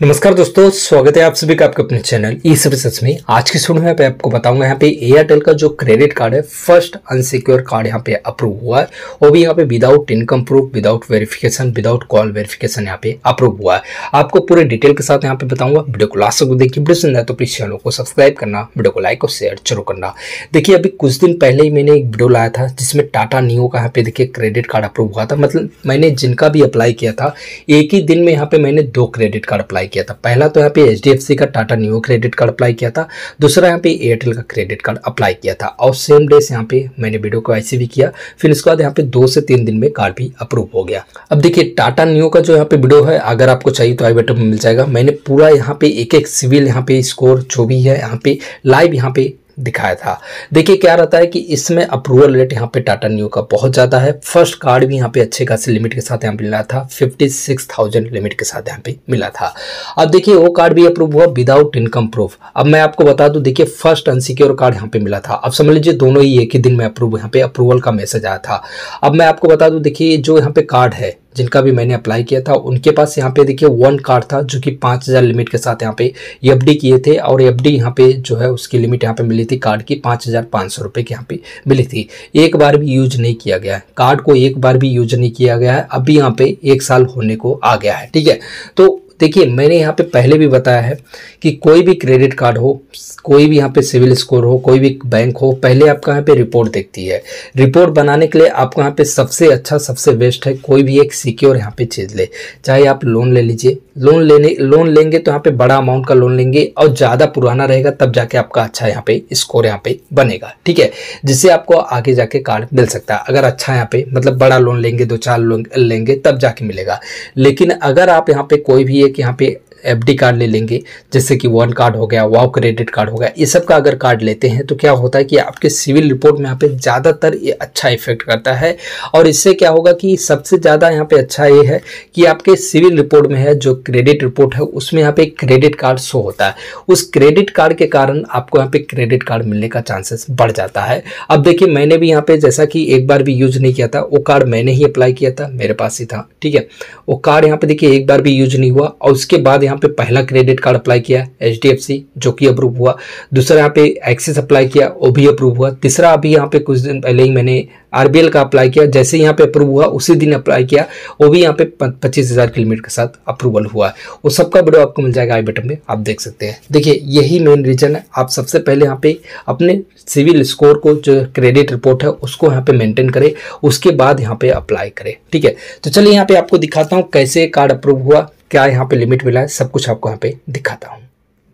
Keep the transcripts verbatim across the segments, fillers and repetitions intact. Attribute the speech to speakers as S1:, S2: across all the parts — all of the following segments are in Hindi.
S1: नमस्कार दोस्तों, स्वागत है आप सभी का आपके अपने चैनल ई सर्विसेज में। आज की वीडियो में पे आपको बताऊंगा यहाँ पे एयरटेल का जो क्रेडिट कार्ड है, फर्स्ट अनसिक्योर कार्ड यहाँ पे अप्रूव हुआ है। वो भी यहाँ पे without income proof, without verification, without call verification यहाँ पे अप्रूव हुआ है। आपको पूरे डिटेल के साथ यहाँ पे बताऊंगा। वीडियो को लास्ट तक देखिए। वीडियो सुन रहा है तो प्लीज चैनल को सब्सक्राइब करना, वीडियो को लाइक और शेयर जरूर करना। देखिए, अभी कुछ दिन पहले ही मैंने एक वीडियो लाया था जिसमें टाटा नियो का यहाँ पे देखिए क्रेडिट कार्ड अप्रूव हुआ था। मतलब मैंने जिनका भी अप्लाई किया था, एक ही दिन में यहाँ पे मैंने दो क्रेडिट कार्ड अप्लाई किया था। पहला तो यहाँ पे एच डी एफ सी का Tata Neu credit card apply किया था, दूसरा यहाँ पे एयरटेल का क्रेडिट कार्ड अप्लाई किया था और सेम डे से यहाँ पे मैंने वीडियो को ऐसे भी किया। फिर इसके बाद यहाँ पे दो से तीन दिन में कार्ड भी अप्रूव हो गया। अब देखिए, टाटा नियो का जो यहाँ पे वीडियो है, अगर आपको चाहिए तो आई बटन में मिल जाएगा। मैंने पूरा यहाँ पे एक एक सिविल यहाँ पे स्कोर जो भी है यहाँ पे लाइव यहाँ पे दिखाया था। देखिए क्या रहता है कि इसमें अप्रूवल रेट यहाँ पे टाटा नियो का बहुत ज़्यादा है। फर्स्ट कार्ड भी यहाँ पे अच्छे खासे लिमिट के साथ यहाँ पे मिला था, फिफ्टी सिक्स थाउजेंड लिमिट के साथ यहाँ पे मिला था। अब देखिए वो कार्ड भी अप्रूव हुआ विदाउट इनकम प्रूफ। अब मैं आपको बता दूं, देखिए फर्स्ट अनसिक्योर कार्ड यहाँ पे मिला था। अब समझ लीजिए दोनों ही एक ही दिन में अप्रूव यहाँ पे अप्रूवल का मैसेज आया था। अब मैं आपको बता दूं, देखिए जो यहाँ पे कार्ड है जिनका भी मैंने अप्लाई किया था, उनके पास यहाँ पे देखिए वन कार्ड था जो कि पाँच हज़ार लिमिट के साथ यहाँ पे एफ डी किए थे और एफ डी यहाँ पे जो है उसकी लिमिट यहाँ पे मिली थी कार्ड की पाँच हज़ार पाँच सौ रुपये की यहाँ पे मिली थी। एक बार भी यूज नहीं किया गया है कार्ड को, एक बार भी यूज नहीं किया गया है। अभी यहाँ पे एक साल होने को आ गया है। ठीक है, तो देखिए मैंने यहाँ पे पहले भी बताया है कि कोई भी क्रेडिट कार्ड हो, कोई भी यहाँ पे सिविल स्कोर हो, कोई भी बैंक हो, पहले आपका यहाँ पे रिपोर्ट देखती है। रिपोर्ट बनाने के लिए आपको यहाँ पे सबसे अच्छा, सबसे बेस्ट है कोई भी एक सिक्योर यहाँ पे चीज़ ले। चाहे आप लोन ले लीजिए, लोन लेने लोन लेंगे तो यहाँ पे बड़ा अमाउंट का लोन लेंगे और ज़्यादा पुराना रहेगा, तब जाके आपका अच्छा यहाँ पे स्कोर यहाँ पे बनेगा। ठीक है, जिससे आपको आगे जाके कार्ड मिल सकता है। अगर अच्छा यहाँ पे मतलब बड़ा लोन लेंगे, दो चार लोन लेंगे तब जाके मिलेगा। लेकिन अगर आप यहाँ पे कोई भी एक यहाँ पे एफ डी कार्ड ले लेंगे, जैसे कि वन कार्ड हो गया, वाव क्रेडिट कार्ड हो गया, ये सब का अगर कार्ड लेते हैं तो क्या होता है कि आपके सिविल रिपोर्ट में यहाँ पे ज़्यादातर ये अच्छा इफेक्ट करता है। और इससे क्या होगा कि सबसे ज़्यादा यहाँ पे अच्छा ये है कि आपके सिविल रिपोर्ट में है जो क्रेडिट रिपोर्ट है, उसमें यहाँ पे क्रेडिट कार्ड शो होता है। उस क्रेडिट कार्ड के कारण आपको यहाँ पे क्रेडिट कार्ड मिलने का चांसेस बढ़ जाता है। अब देखिए, मैंने भी यहाँ पे जैसा कि एक बार भी यूज नहीं किया था, वो कार्ड मैंने ही अप्लाई किया था, मेरे पास ही था। ठीक है, वो कार्ड यहाँ पे देखिए एक बार भी यूज नहीं हुआ और उसके बाद यहाँ पे पहला क्रेडिट कार्ड अप्लाई किया एच डी एफ सी जो कि अप्रूव हुआ, दूसरा यहाँ पे एक्सिस अप्लाई किया वो भी अप्रूव हुआ, तीसरा अभी यहाँ पे कुछ दिन पहले ही मैंने आर बी एल का अप्लाई किया, जैसे यहाँ पे अप्रूव हुआ उसी दिन अप्लाई किया, वो भी यहाँ पे पच्चीस हज़ार की लिमिट के साथ अप्रूवल हुआ है। वो सबका वीडियो आपको मिल जाएगा आई बटन में, आप देख सकते हैं। देखिए यही मेन रीजन है, आप सबसे पहले यहाँ पे अपने सिविल स्कोर को, जो क्रेडिट रिपोर्ट है उसको यहाँ पे मेंटेन करें, उसके बाद यहाँ पे अप्लाई करें। ठीक है, तो चलिए यहाँ पे आपको दिखाता हूँ कैसे कार्ड अप्रूव हुआ, क्या यहाँ पे लिमिट मिला है, सब कुछ आपको यहाँ पे दिखाता हूँ।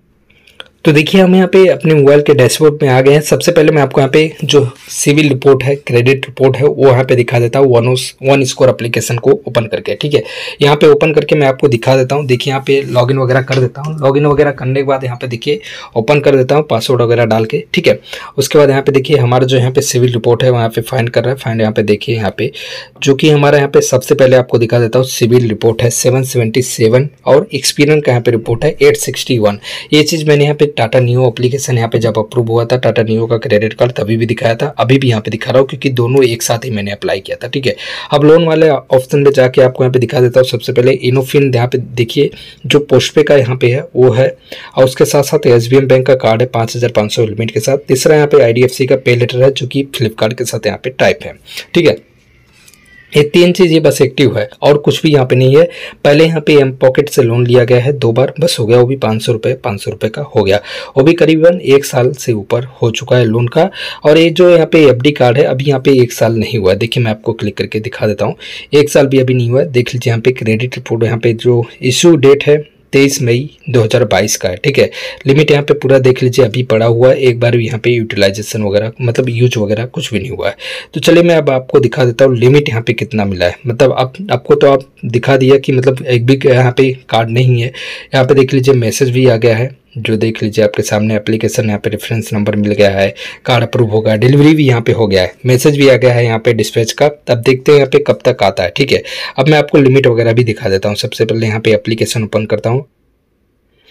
S1: तो देखिए हम यहाँ पे अपने मोबाइल के डैशबोर्ड में आ गए हैं। सबसे पहले मैं आपको यहाँ पे जो सिविल रिपोर्ट है, क्रेडिट रिपोर्ट है, वो यहाँ पे दिखा देता हूँ वन वन स्कोर एप्लीकेशन को ओपन करके। ठीक है, यहाँ पे ओपन करके मैं आपको दिखा देता हूँ। देखिए यहाँ पे लॉगिन वगैरह कर देता हूँ। लॉगिन वगैरह करने के बाद यहाँ पे देखिए ओपन कर देता हूँ पासवर्ड वगैरह डाल के। ठीक है, उसके बाद यहाँ पे देखिए हमारा जो यहाँ पे सिविल रिपोर्ट है वहाँ पे फाइंड कर रहा है। फाइंड यहाँ पे देखिए यहाँ पे जो कि हमारा यहाँ पे सबसे पहले आपको दिखा देता हूँ सिविल रिपोर्ट है सेवन सेवेंटी सेवन और एक्सपीरियंस का यहाँ पे रिपोर्ट है एट सिक्सटी वन। ये चीज़ मैंने यहाँ पे टाटा नियो एप्लीकेशन यहाँ पे जब अप्रूव हुआ था, टाटा नियो का क्रेडिट कार्ड तभी भी दिखाया था, अभी भी यहाँ पे दिखा रहा हूँ क्योंकि दोनों एक साथ ही मैंने अप्लाई किया था। ठीक है, अब लोन वाले ऑप्शन में जाके आपको यहाँ पे दिखा देता हूँ। सबसे पहले इनोफिन यहाँ पे देखिए जो पोस्ट पे का यहाँ पे है वो है, और उसके साथ साथ एस बी एम बैंक का कार्ड है पाँच हज़ार पाँच सौ लिमिट के साथ। तीसरा यहाँ पे आई डी एफ सी का पे लेटर है जो कि फ्लिपकार्ट के साथ यहाँ पे टाइप है। ठीक है, ये तीन चीज़ ये बस एक्टिव है और कुछ भी यहाँ पे नहीं है। पहले यहाँ पे एम पॉकेट से लोन लिया गया है दो बार, बस हो गया, वो भी पाँच सौ रुपये पाँच सौ रुपये का हो गया, वो भी करीबन एक साल से ऊपर हो चुका है लोन का। और ये जो यहाँ पे एफ डी कार्ड है अभी यहाँ पे एक साल नहीं हुआ है। देखिए मैं आपको क्लिक करके दिखा देता हूँ, एक साल भी अभी नहीं हुआ है। देख लीजिए यहाँ पे क्रेडिट रिपोर्ट, यहाँ पे जो इशू डेट है तेईस मई दो हज़ार बाईस का है। ठीक है, लिमिट यहाँ पे पूरा देख लीजिए अभी पड़ा हुआ है, एक बार भी यहाँ पे यूटिलाइजेशन वगैरह मतलब यूज वगैरह कुछ भी नहीं हुआ है। तो चलिए मैं अब आपको दिखा देता हूँ लिमिट यहाँ पे कितना मिला है। मतलब आप आपको तो आप दिखा दिया कि मतलब एक भी यहाँ पे कार्ड नहीं है। यहाँ पे देख लीजिए मैसेज भी आ गया है, जो देख लीजिए आपके सामने एप्लीकेशन, यहाँ पे रेफरेंस नंबर मिल गया है, कार्ड अप्रूव हो गया, डिलीवरी भी यहाँ पे हो गया है, मैसेज भी आ गया है यहाँ पे डिस्पैच का। अब देखते हैं यहाँ पे कब तक आता है। ठीक है, अब मैं आपको लिमिट वगैरह भी दिखा देता हूँ। सबसे पहले यहाँ पे एप्लीकेशन ओपन करता हूँ।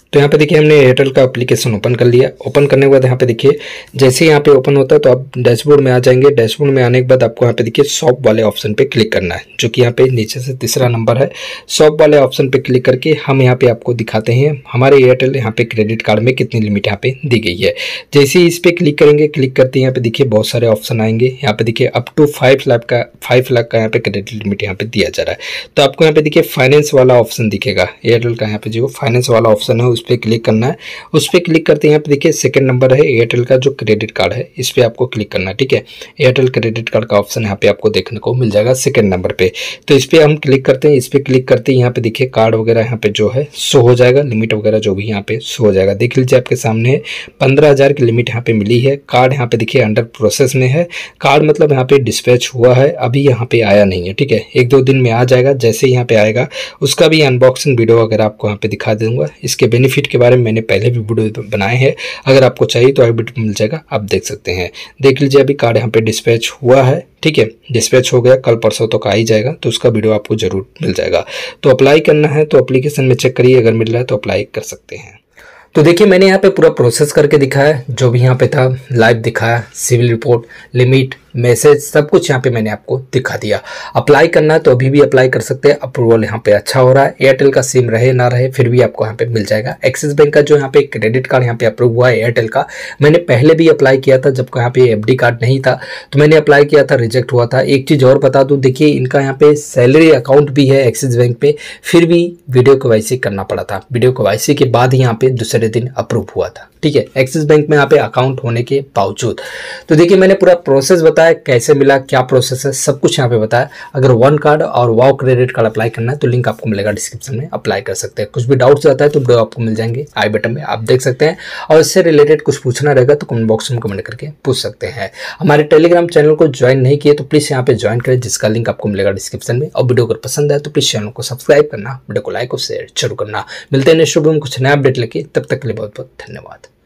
S1: तो यहाँ पे देखिए हमने एयरटेल का एप्लीकेशन ओपन कर लिया। ओपन करने के बाद यहाँ पे देखिए जैसे ही यहाँ पे ओपन होता है तो आप डैशबोर्ड में आ जाएंगे। डैशबोर्ड में आने के बाद आपको यहाँ पे देखिए शॉप वाले ऑप्शन पे क्लिक करना है, जो कि यहाँ पे नीचे से तीसरा नंबर है। शॉप वाले ऑप्शन पे क्लिक करके हम यहाँ पे आपको दिखाते हैं हमारे एयरटेल यहाँ पे क्रेडिट कार्ड में कितनी लिमिट यहाँ पे दी गई है। जैसे ही इस पे क्लिक करेंगे, क्लिक करते हैं यहाँ पे देखिए बहुत सारे ऑप्शन आएंगे। यहाँ पे देखिए अप टू फाइव लाख का फाइव लाख का यहाँ पे क्रेडिट लिमिट यहाँ पे दिया जा रहा है। तो आपको यहाँ पे देखिए फाइनेंस वाला ऑप्शन दिखेगा, एयरटेल का यहाँ पे जो फाइनेंस वाला ऑप्शन है उस पर क्लिक करना है। उस पर क्लिक करते हैं यहाँ पे देखिए सेकंड नंबर है एयरटेल का जो क्रेडिट कार्ड है, इस पे आपको क्लिक करना है। ठीक है, एयरटेल क्रेडिट कार्ड का ऑप्शन यहाँ पे आपको देखने को मिल जाएगा सेकंड नंबर पे। तो इस पे हम क्लिक करते हैं। इस पे क्लिक करते हैं यहाँ पे देखिए कार्ड वगैरह यहाँ पे जो है शो हो जाएगा, लिमिट वगैरह जो भी यहाँ पे शो हो जाएगा। देख लीजिए आपके सामने पंद्रह हजार की लिमिट यहाँ पे मिली है। कार्ड यहाँ पे देखिए अंडर प्रोसेस में है। कार्ड मतलब यहाँ पे डिस्पैच हुआ है, अभी यहाँ पे आया नहीं है। ठीक है, एक दो दिन में आ जाएगा। जैसे ही यहाँ पे आएगा उसका भी अनबॉक्सिंग वीडियो वगैरह आपको यहाँ पे दिखा दूंगा। इसके बेनिफिट के बारे में मैंने पहले भी वीडियो बनाए हैं, अगर आपको चाहिए तो वीडियो मिल जाएगा, आप देख सकते हैं। देख लीजिए अभी कार्ड यहाँ पे डिस्पैच हुआ है। ठीक है, डिस्पैच हो गया, कल परसों तक आ ही जाएगा, तो उसका वीडियो आपको जरूर मिल जाएगा। तो अप्लाई करना है तो एप्लीकेशन में चेक करिए, अगर मिल रहा है तो अप्लाई कर सकते हैं। तो देखिए मैंने यहाँ पे पूरा प्रोसेस करके दिखाया, जो भी यहाँ पे था लाइव दिखाया, सिविल रिपोर्ट, लिमिट, मैसेज, सब कुछ यहाँ पे मैंने आपको दिखा दिया। अप्लाई करना है तो अभी भी अप्लाई कर सकते हैं, अप्रूवल यहाँ पे अच्छा हो रहा है। एयरटेल का सिम रहे ना रहे फिर भी आपको यहाँ पे मिल जाएगा। एक्सिस बैंक का जो यहाँ पे क्रेडिट कार्ड यहाँ पे अप्रूव हुआ है एयरटेल का, मैंने पहले भी अप्लाई किया था जब यहाँ पे एफडी कार्ड नहीं था, तो मैंने अप्लाई किया था, रिजेक्ट हुआ था। एक चीज़ और बता दूँ, देखिए इनका यहाँ पे सैलरी अकाउंट भी है एक्सिस बैंक पे, फिर भी वीडियो केवाईसी करना पड़ा था। वीडियो केवाईसी के बाद ही यहाँ पे दूसरे दिन अप्रूव हुआ था। ठीक है, एक्सिस बैंक में यहाँ पे अकाउंट होने के बावजूद। तो देखिए मैंने पूरा प्रोसेस बताया, कैसे मिला, क्या प्रोसेस है, सब कुछ यहाँ पे बताया। अगर वन कार्ड और वाओ क्रेडिट कार्ड अप्लाई करना है तो लिंक आपको मिलेगा डिस्क्रिप्शन में, अप्लाई कर सकते हैं। कुछ भी डाउट्स आता है तो वीडियो आपको मिल जाएंगे आई बटन में, आप देख सकते हैं। और इससे रिलेटेड कुछ पूछना रहेगा तो कमेंट बॉक्स में कमेंट करके पूछ सकते हैं। हमारे टेलीग्राम चैनल को ज्वाइन नहीं किए तो प्लीज़ यहाँ पे ज्वाइन करें, जिसका लिंक आपको मिलेगा डिस्क्रिप्शन में। और वीडियो अगर पसंद आए तो प्लीज़ चैनल को सब्सक्राइब करना, वीडियो को लाइक और शेयर जरूर करना। मिलते हैं नेक्स्ट वीडियो में कुछ नया अपडेट लेके, तब तक के लिए बहुत बहुत धन्यवाद।